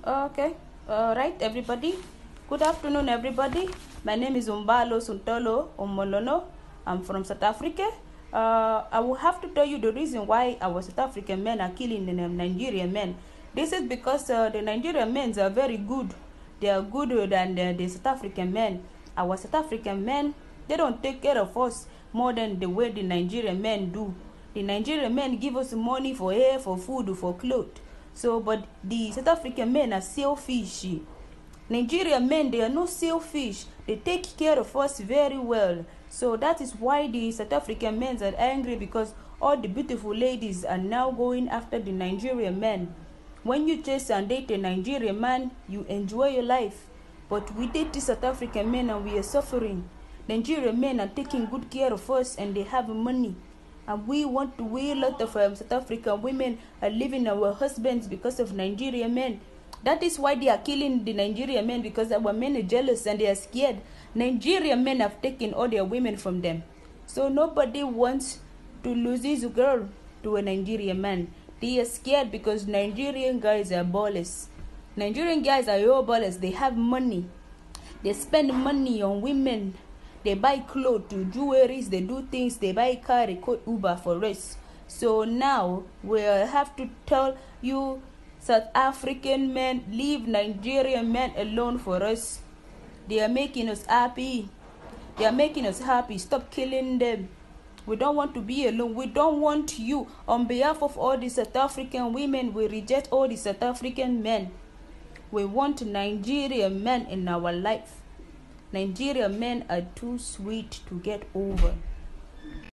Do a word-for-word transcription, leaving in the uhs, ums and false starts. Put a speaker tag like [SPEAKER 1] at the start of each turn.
[SPEAKER 1] Okay, uh, right, everybody. Good afternoon, everybody. My name is Umbalo Suntolo Omolono. I'm from South Africa. Uh, I will have to tell you the reason why our South African men are killing the Nigerian men. This is because uh, the Nigerian men are very good. They are gooder than the, the South African men. Our South African men, they don't take care of us more than the way the Nigerian men do. The Nigerian men give us money for hair, for food, for clothes. So, but the South African men are selfish. Nigerian men, they are not selfish. They take care of us very well. So that is why the South African men are angry, because all the beautiful ladies are now going after the Nigerian men. When you chase and date a Nigerian man, you enjoy your life. But we date the South African men and we are suffering. Nigerian men are taking good care of us and they have money. And we want to, we a lot of um, South African women are leaving our husbands because of Nigerian men. That is why they are killing the Nigerian men, because our men are jealous and they are scared. Nigerian men have taken all their women from them. So nobody wants to lose his girl to a Nigerian man. They are scared because Nigerian guys are ballers. Nigerian guys are your ballers. They have money. They spend money on women. They buy clothes, do jewelries, they do things, they buy car, they call Uber for us. So now we have to tell you, South African men, leave Nigerian men alone for us. They are making us happy. They are making us happy. Stop killing them. We don't want to be alone. We don't want you. On behalf of all the South African women, we reject all the South African men. We want Nigerian men in our life. Nigerian men are too sweet to get over.